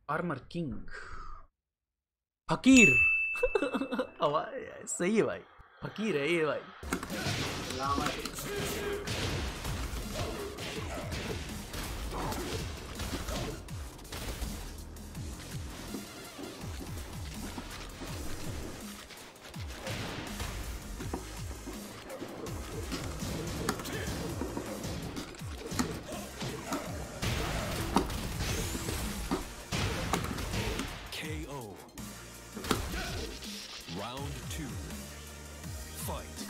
Armour king फकीर। सही है भाई, फकीर है ये भाई। Round 2. Fight.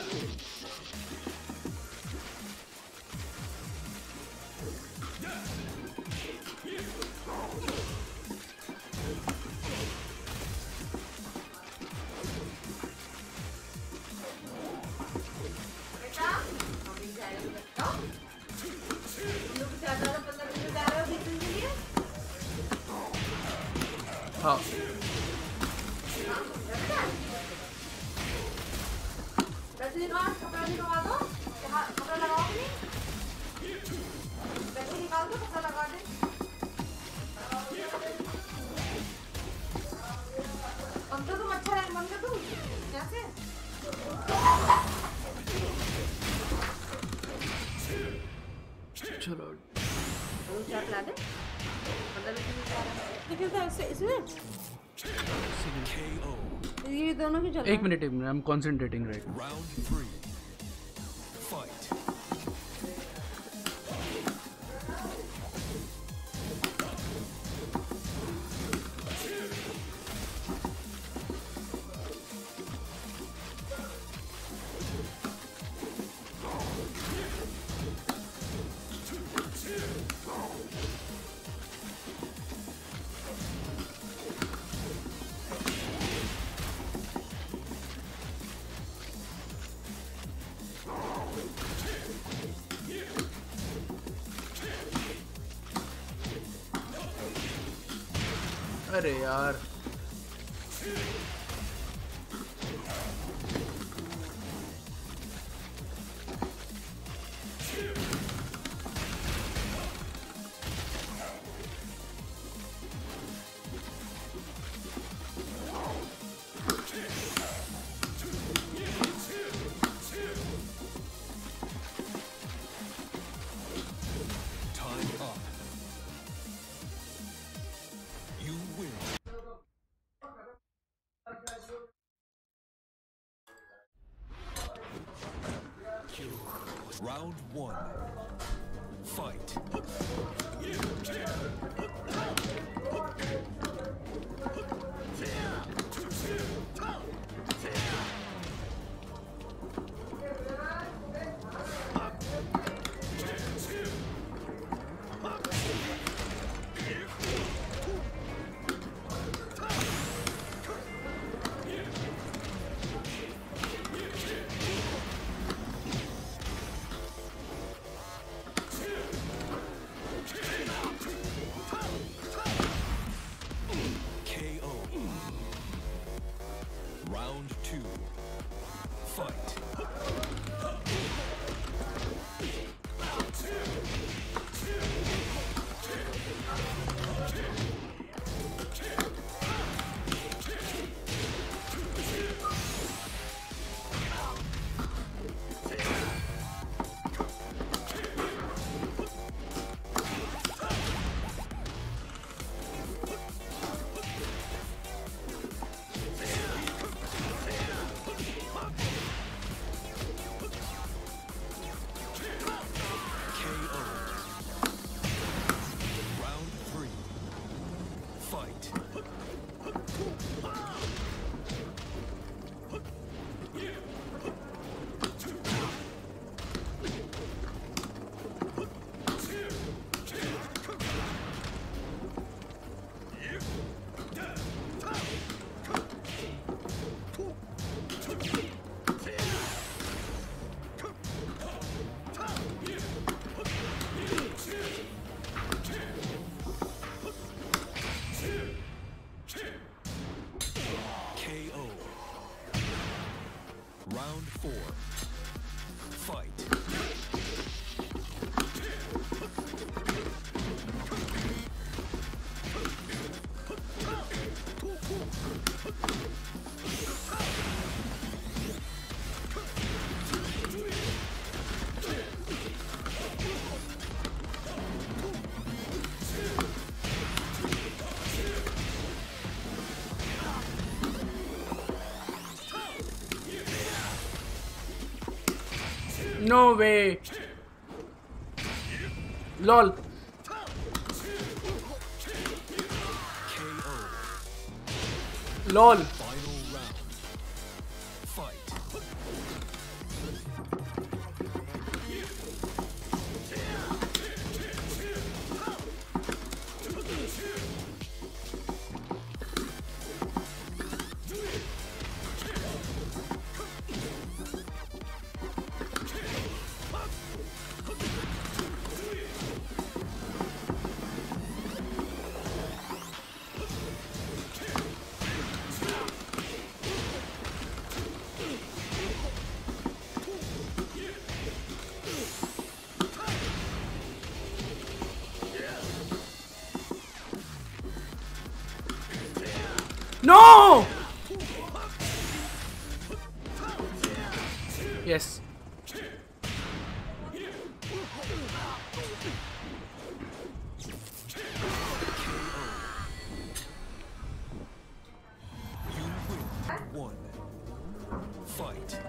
हाँ कपड़ा निकलवा दो, कपड़ा लगाओ नहीं, वैसे निकाल दो, कपड़ा लगा दे। अब तो तुम अच्छा रैंक बन गए तुम कैसे? चलो क्या खिला दे? मतलब इसमें ये दोनों की चल रहा है। एक minute I am concentrating right. Round 3. Fight. अरे यार Time up. You win. No way. Lol. KO. Lol. Final round. Fight. No! Yes. You win. 1. Fight.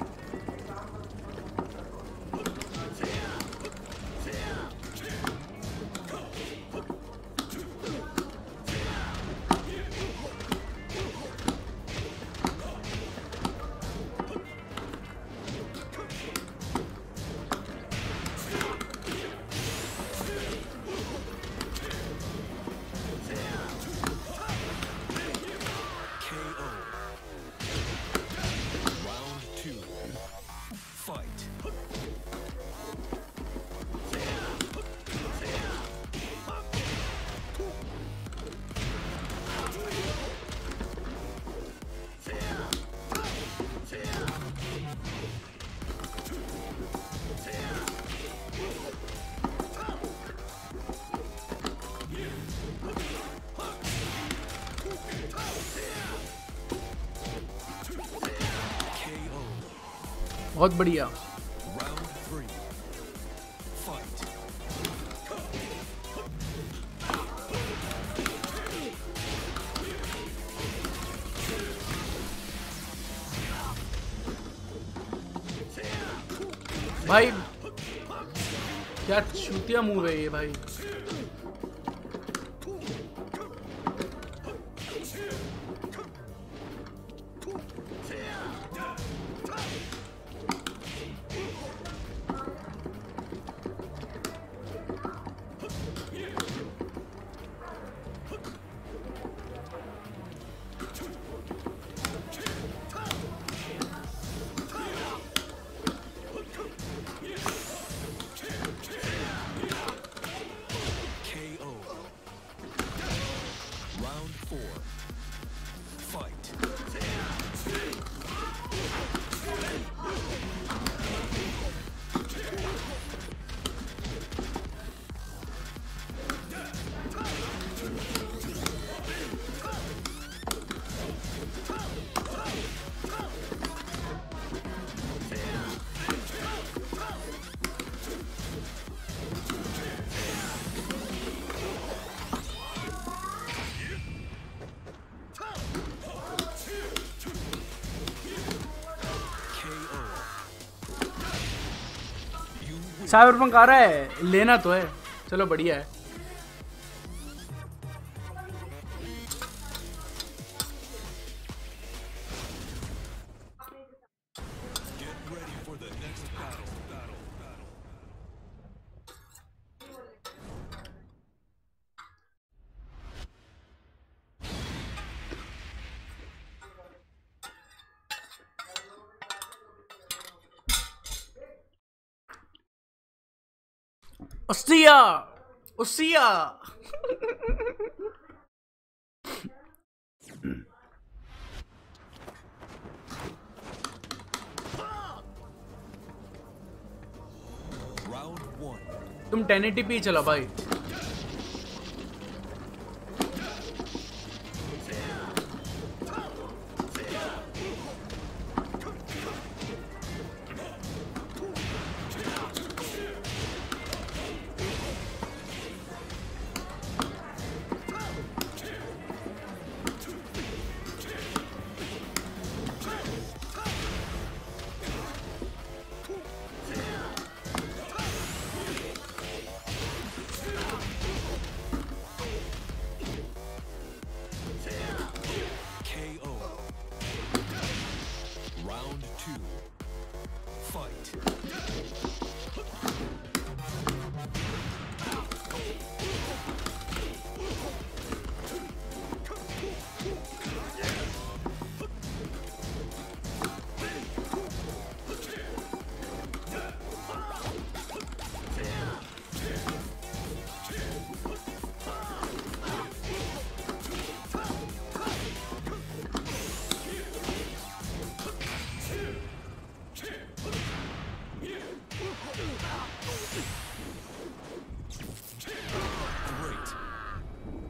KO. Round 2. Fight. KO. बहुत बढ़िया. Round 3. Fight. भाई क्या चूतिया मूव है ये भाई. KO. Round 4. Fight. KO. Cyberpunk आ रहा है, लेना तो है. चलो बढ़िया है. Get ready for the next battle. उसिया उसिया. Round 1. तुम 1080p चला भाई.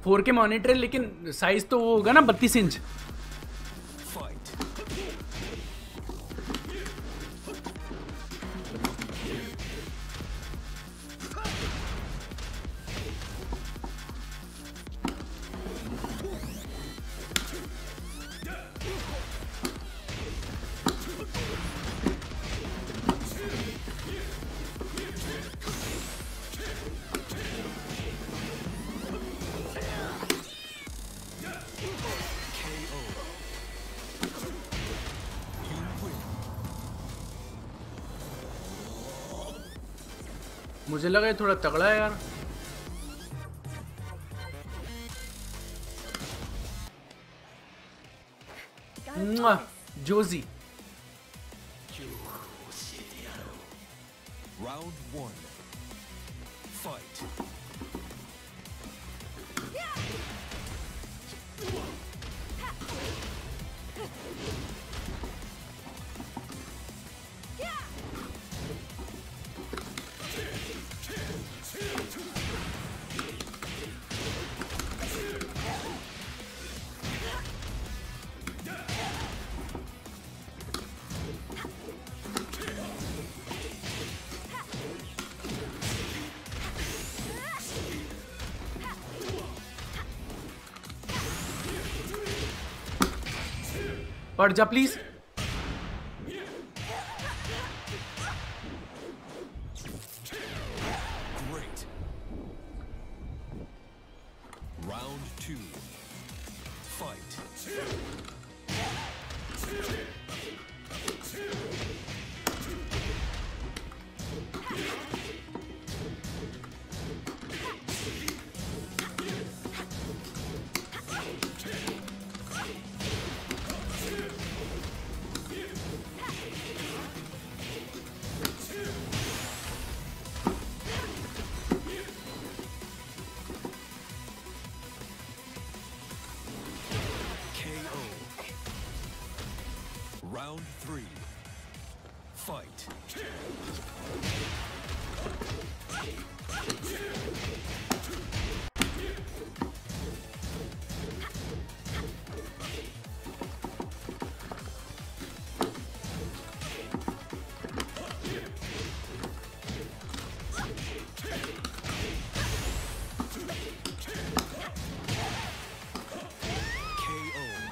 4K मॉनिटर है, लेकिन साइज तो वो होगा ना 32 इंच। Fight. मुझे लगा ये थोड़ा तगड़ा है यार। जोजी। Round 1. Fight. पढ़ जा please. Great. Round 2. Fight. KO. Round 3. Fight. KO.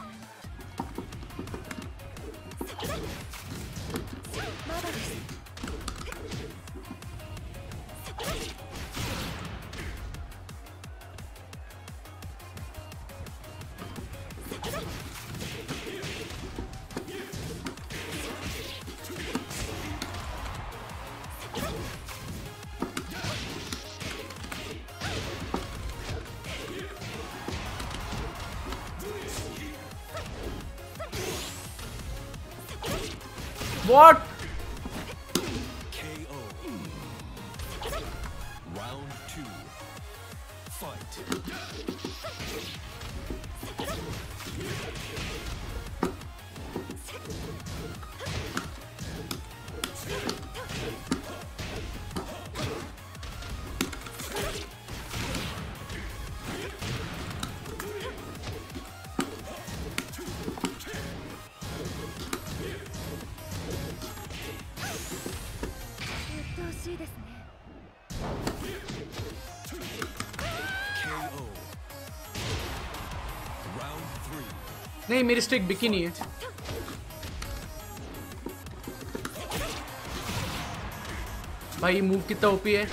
What? KO. Round 2. Fight. KO. Round 3. नहीं, मेरी स्टिक बिकी नहीं है। भाई ये मूव कितना ओपी है।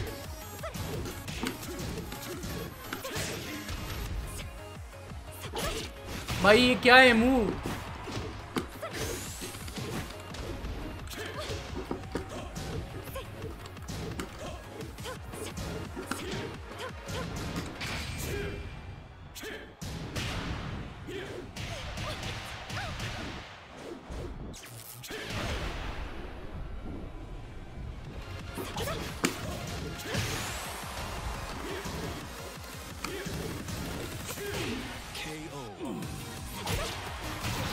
भाई ये क्या है move? KO.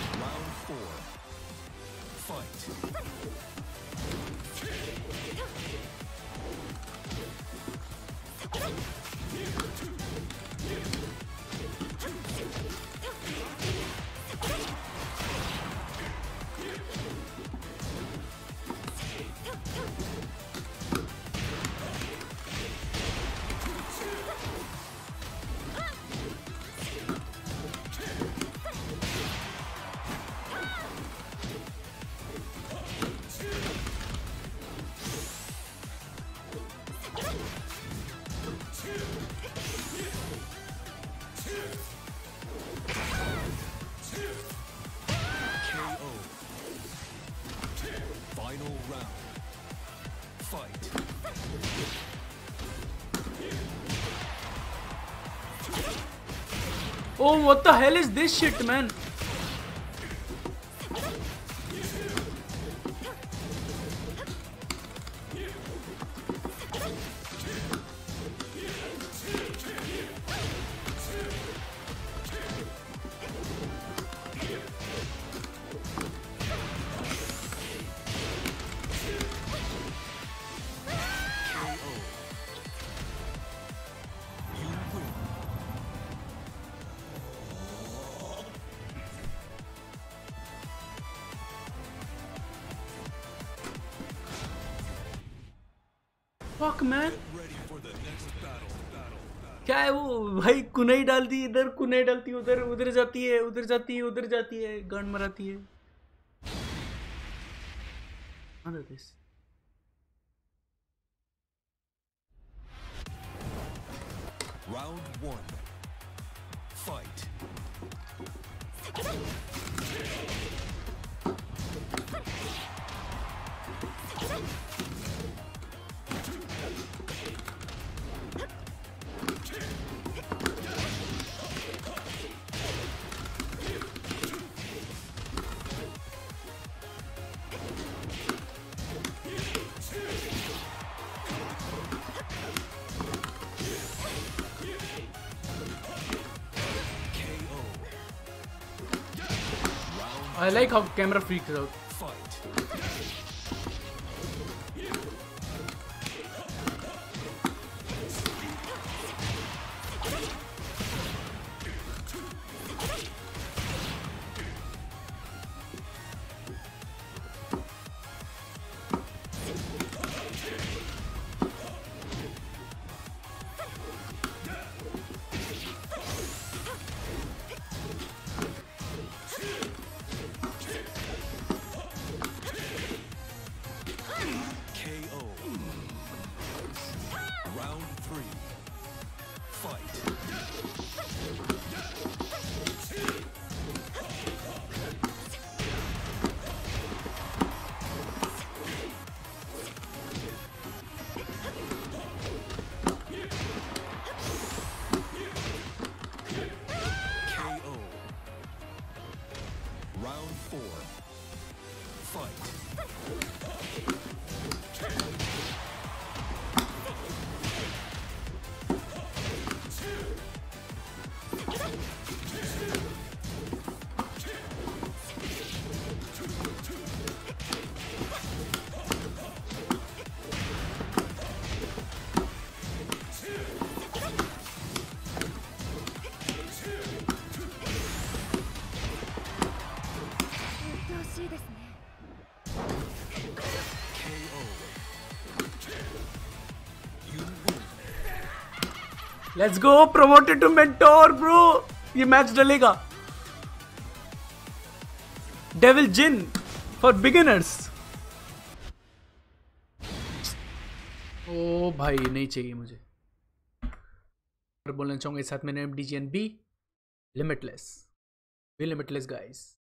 Oh, what the hell is this shit, man? Fuck, man. Ready for the next battle. क्या है वो भाई? कुनाई डालती इधर, कुनाई डालती उधर, उधर जाती है, उधर जाती है, उधर जाती है, गांड मराती है. This. Round 1. Fight. I like how camera freaks out. Fight. KO. Round 3. Fight. KO. Round 4. Fight. KO. You win. Let's go, promoted to mentor, bro. ये मैच डलेगा. Devil Jin for beginners. ओ भाई नहीं चाहिए मुझे. और बोलना चाहूंगा इस साथ मैंने MDGN B Limitless. Be limitless, guys.